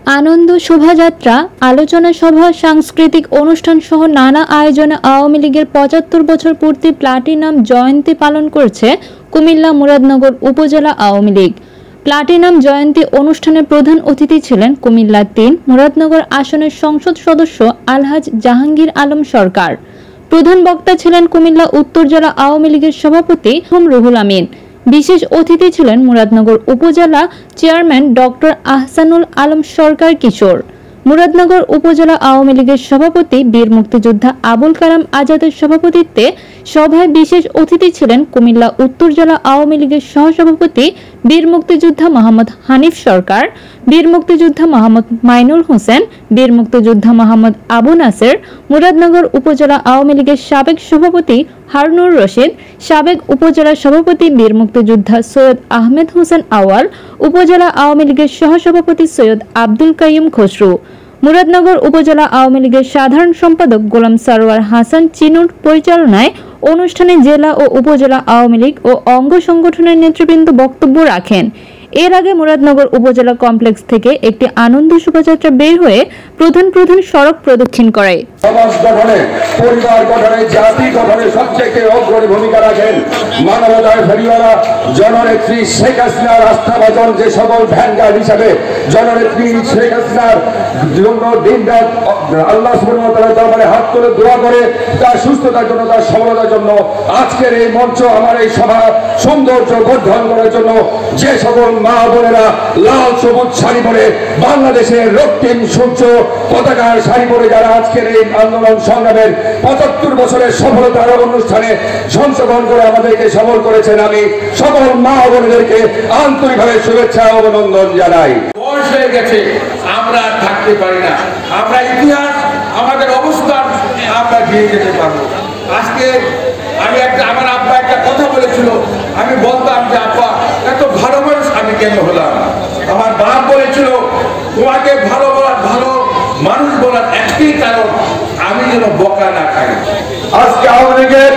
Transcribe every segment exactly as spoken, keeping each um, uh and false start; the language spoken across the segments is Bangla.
আনন্দ শোভাযাত্রা, আলোচনা সভা, সাংস্কৃতিক অনুষ্ঠান সহ নানা আয়োজনে আওয়ামী লীগের পঁচাত্তর বছর পূর্তি প্লাটিনাম জয়ন্তী পালন করছে কুমিল্লা মুরাদনগর উপজেলা আওয়ামী লীগ। প্লাটিনাম জয়ন্তী অনুষ্ঠানে প্রধান অতিথি ছিলেন কুমিল্লা তিন মুরাদনগর আসনের সংসদ সদস্য আলহাজ জাহাঙ্গীর আলম সরকার। প্রধান বক্তা ছিলেন কুমিল্লা উত্তর জেলা আওয়ামী লীগের সভাপতি রুহুল আমিন। বিশেষ অতিথি ছিলেন মুরাদনগর উপজেলা চেয়ারম্যান ডক্টর আহসানুল আলম সরকার কিশোর। মুরাদনগর উপজেলা আওয়ামী লীগের সভাপতি বীর মুক্তিযোদ্ধা আবুল কালাম আজাদের সভাপতিত্বে সভায় বিশেষ অতিথি ছিলেন কুমিল্লা উত্তর জেলা আওয়ামী লীগের সহসভাপতি বীর মুক্তিযোদ্ধা মোহাম্মদ হানিফ সরকার, বীর মুক্তিযোদ্ধা মোহাম্মদ মাইনুল হোসেন, বীর মুক্তিযোদ্ধা মোহাম্মদ আবু নাসের, মুরাদনগর উপজেলা আওয়ামী লীগের সাবেক সভাপতি হারুনুর রশিদ, সাবেক উপজেলা সভাপতি বীর মুক্তিযোদ্ধা সৈয়দ আহমেদ হোসেন আওয়াল, উপজেলা আওয়ামী লীগের সহসভাপতি সৈয়দ আব্দুল কাইয়ুম খসরু। মুরাদনগর উপজেলা আওয়ামী লীগের সাধারণ সম্পাদক গোলাম সারোয়ার হাসান চিনুর পরিচালনায় অনুষ্ঠানে জেলা ও উপজেলা আওয়ামী লীগ ও অঙ্গ সংগঠনের নেতৃবৃন্দ বক্তব্য রাখেন। এর আগে মুরাদনগর উপজেলা কমপ্লেক্স থেকে একটি আনন্দ শোভাযাত্রা বের হয়ে প্রধান প্রধান সড়ক প্রদক্ষিণ করে। সমাজ গঠনে, পরিবার গঠনে, জাতি গঠনে সবচেয়ে অগ্রণী ভূমিকা রাখেন মানবতার ফেরিওয়ালা জননেত্রী শেখ হাসিনার আস্থাভাজন যে সকল ভ্যানগার্ড হিসাবে জননেত্রী শেখ হাসিনার জন্য দিন রাত আল্লাহ সুবহানাহু ওয়া তাআলার দরবারে হাত তুলে দোয়া করে তার সুস্থতার জন্য, তার সফলতার জন্য আজকের এই মঞ্চ, আমার এই সভা সৌন্দর্য বর্ধন করার জন্য যে সকল মা বোনেরা লাল সবুজ শাড়ি পরে বাংলাদেশের রক্তিম সূর্য পতাকার শাড়ি পরে যারা আজকের এই আন্দোলন সংগ্রামের পঁচাত্তর বছরের সফলতার অনুষ্ঠানে সংশোধন করে আমাদেরকে সফল করেছেন, আমি সকল মা বোনেদেরকে আন্তরিকভাবে শুভেচ্ছা ও অভিনন্দন জানাই। বয়স হয়ে গেছে, আমরা থাকতে পারি না, আমরা ইতিহাস আমাদের অবস্থান আমরা দিয়ে যেতে পারবো। আজকে আমি একটা আমার আব্বা একটা কথা বলেছিল, আমি বলতাম যে আব্বা এত ভালো মানুষ আমি কেন হলাম। আমার বাপ বলেছিল তোমাকে ভালো বলার, ভালো মানুষ বলার একটাই কারণ আমি যেন বকা না খাই। আজকে আওয়ামী লীগের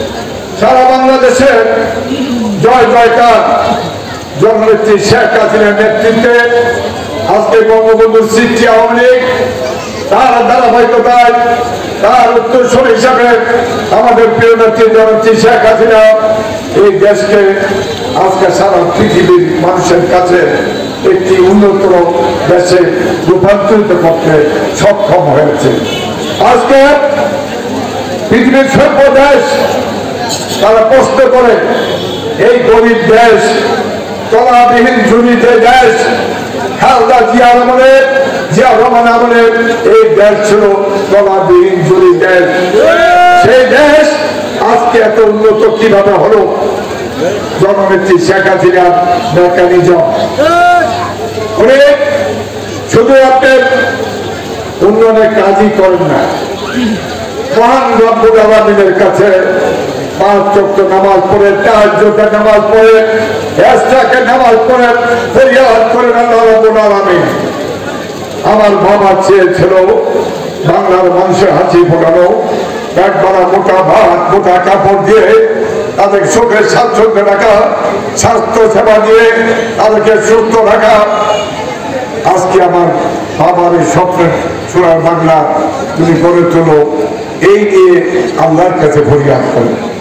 সারা বাংলাদেশের জয় জয়কার জননেত্রী শেখ হাসিনার নেতৃত্বে আজকে বঙ্গবন্ধুর সৃষ্টি আওয়ামী লীগ, তার ধারাবাহিকতায় তার উত্তরসূরি হিসাবে আমাদের প্রিয় নেত্রী জননেত্রী শেখ হাসিনা এই দেশকে আজকে সারা পৃথিবীর মানুষের কাছে একটি উন্নতর দেশে রূপান্তরিত করতে সক্ষম হয়েছে। আজকে পৃথিবীর সভ্য দেশ তারা প্রশ্ন করে এই গরিব দেশ, তলাবিহীন ঝুড়িতে দেশ, খালেদা জিয়ার আমলে, জিয়া রহমান আমলে এই দেশ ছিল তলাবিহীন ঝুড়ি দেশ। সেই দেশ আজকে এত উন্নত কিভাবে হলো? জননেত্রী শেখ হাসিনার মেকানিজম। শুধু আপনার উন্নয়নের কাজই করেন না, মহান রব্বুল আলামিনের কাছে পাঁচ ওয়াক্ত নামাজ পড়ে, তাহাজ্জুদের নামাজ পড়ে, ইশরাকের নামাজ পড়ে ফরিয়াদ করেন আল্লাহ রব্বুল আলামিন। আমার বাবা চেয়েছিল বাংলার মানুষের হাসি ফোটানো, একবার মোটা ভাত মোটা কাপড় দিয়ে তাদের সুখের স্বাচ্ছন্দ্যে রাখা, স্বাস্থ্য সেবা দিয়ে তাদেরকে সুস্থ রাখা। আজকে আমার বাবার এই স্বপ্নের সোনার বাংলা তুমি করে তোলো, এই নিয়ে আল্লাহর কাছে ফরিয়াদ করেন।